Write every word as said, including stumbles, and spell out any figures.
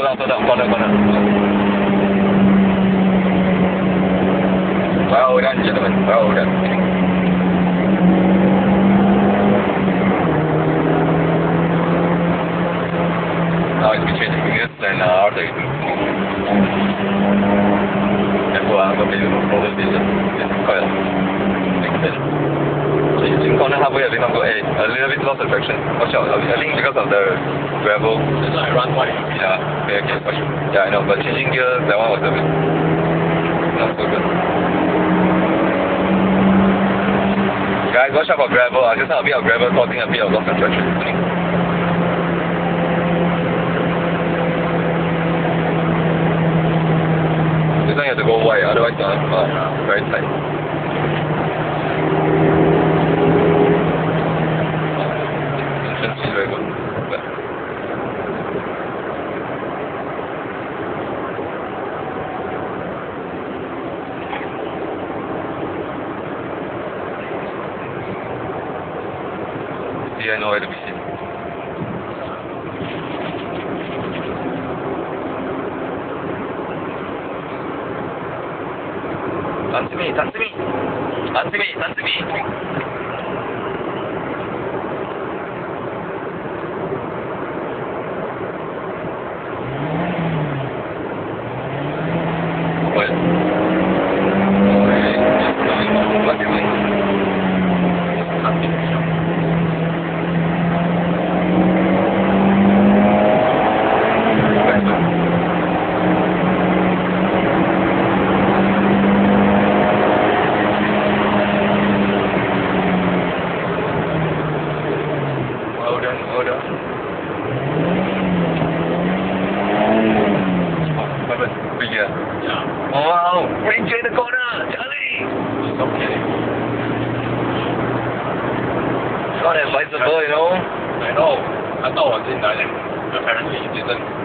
down, slow down, corner, corner. Well done, gentlemen. Well done. Now it's between Ignis and uh, R thirty-two. Careful, I'm going to be over this. It's quite a big bit. In corner halfway, I think I'm going to a little bit lost the traction. Watch out. I think because of the gravel. That's why I run wide. Yeah, okay, okay. Watch. Yeah, I know. But changing gear, that one was a bit not so good. Guys, watch out for gravel. I just had a bit of gravel causing a bit of loss of traction. This one you have to go wide, otherwise uh, uh, very tight. Entrance is very good. But yeah, I know where to be seen. Answer me, answer me, answer me, answer me. What? What is it? Hold on. Big gear. Yeah. Wow! Bridge in the corner! Charlie! It's okay. It's not advisable, you know? I know. I thought I was in Thailand. Apparently it didn't.